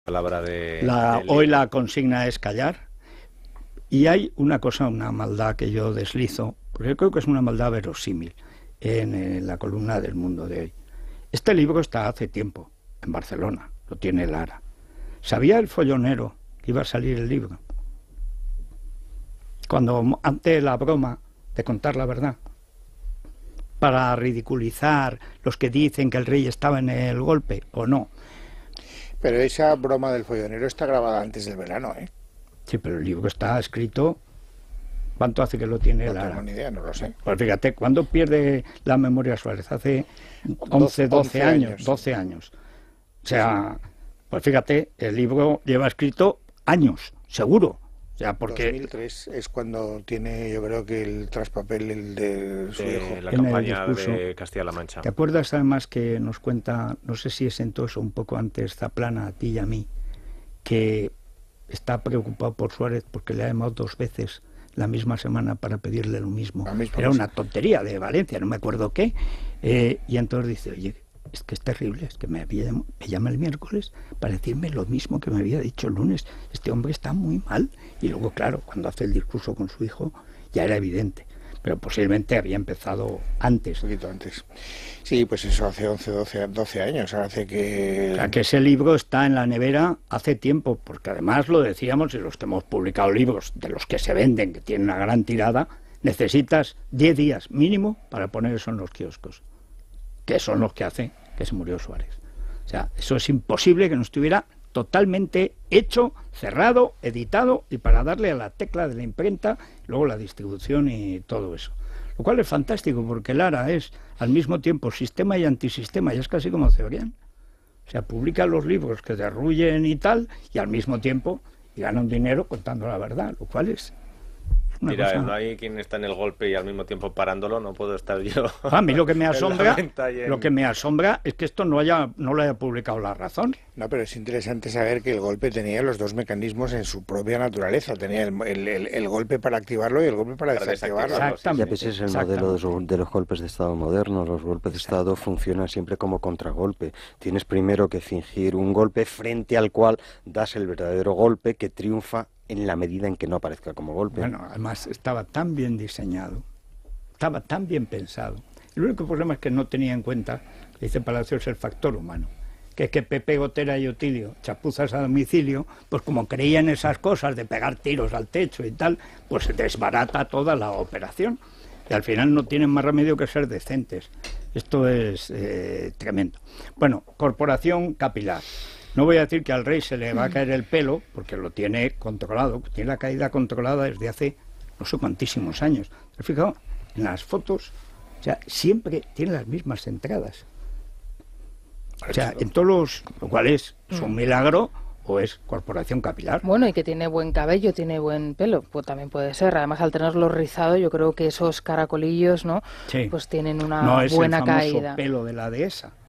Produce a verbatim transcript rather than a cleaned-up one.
Palabra de, La, del hoy libro. la consigna es callar. Y hay una cosa, una maldad que yo deslizo, porque creo que es una maldad verosímil en, en la columna del Mundo de hoy. Este libro está hace tiempo en Barcelona, lo tiene Lara. ¿Sabía el follonero que iba a salir el libro? Cuando ante la broma de contar la verdad, para ridiculizar los que dicen que el rey estaba en el golpe o no. Pero esa broma del follonero está grabada antes del verano, ¿eh? Sí, pero el libro está escrito. ¿Cuánto hace que lo tiene No Lara? tengo ni idea, no lo sé. Pues fíjate, ¿cuándo pierde la memoria Suárez? Hace once, doce años, doce años. O sea, pues fíjate, el libro lleva escrito años, seguro. O sea, porque dos mil tres es cuando tiene, yo creo que el traspapel el de su de hijo. la En el campaña discurso. de Castilla-La Mancha. ¿Te acuerdas además que nos cuenta, no sé si es entonces o un poco antes, Zaplana, a ti y a mí, que está preocupado por Suárez porque le ha llamado dos veces la misma semana para pedirle lo mismo? La misma Era cosa. una tontería de Valencia, no me acuerdo qué. Eh, y entonces dice, oye, es que es terrible, es que me, había, me llama el miércoles para decirme lo mismo que me había dicho el lunes. Este hombre está muy mal. Y luego, claro, cuando hace el discurso con su hijo, ya era evidente. Pero posiblemente había empezado antes. Un poquito antes. Sí, pues eso hace once, doce, doce años, hace que... O sea, que ese libro está en la nevera hace tiempo, porque además lo decíamos, y los que hemos publicado libros de los que se venden, que tienen una gran tirada, necesitas diez días mínimo para poner eso en los kioscos, que son los que hace que se murió Suárez. O sea, eso es imposible que no estuviera totalmente hecho, cerrado, editado, y para darle a la tecla de la imprenta, luego la distribución y todo eso. Lo cual es fantástico, porque Lara es al mismo tiempo sistema y antisistema, y es casi como Cebrián. O sea, publica los libros que derruyen y tal, y al mismo tiempo y gana un dinero contando la verdad, lo cual es una Mira, cosa... no hay quien está en el golpe y al mismo tiempo parándolo, no puedo estar yo. A mí lo que me en la asombra, venta y en- lo que me asombra es que esto no haya, no lo haya publicado La Razón. No, pero es interesante saber que el golpe tenía los dos mecanismos en su propia naturaleza. Tenía el, el, el, el golpe para activarlo y el golpe para, Para desactivarlo. desactivarlo. Exactamente. Ya, pues es el modelo de los, de los golpes de Estado modernos. Los golpes de Estado funcionan siempre como contragolpe. Tienes primero que fingir un golpe frente al cual das el verdadero golpe que triunfa en la medida en que no aparezca como golpe. Bueno, además estaba tan bien diseñado, estaba tan bien pensado. El único problema es que no tenía en cuenta, que dice Palacios, el factor humano. Que es que Pepe Gotera y Otilio, chapuzas a domicilio, pues como creían esas cosas de pegar tiros al techo y tal, pues se desbarata toda la operación. Y al final no tienen más remedio que ser decentes. Esto es eh, tremendo. Bueno, Corporación Capilar. No voy a decir que al rey se le va a caer el pelo, porque lo tiene controlado, tiene la caída controlada desde hace no sé cuantísimos años. ¿Te has fijado? En las fotos, o sea, siempre tiene las mismas entradas. O sea, en todos los, lo cual es, es un milagro o es Corporación Capilar. Bueno, y que tiene buen cabello, tiene buen pelo, pues también puede ser. Además, al tenerlo rizado, yo creo que esos caracolillos, ¿no? Sí. Pues tienen una No es buena el famoso caída. pelo de la dehesa.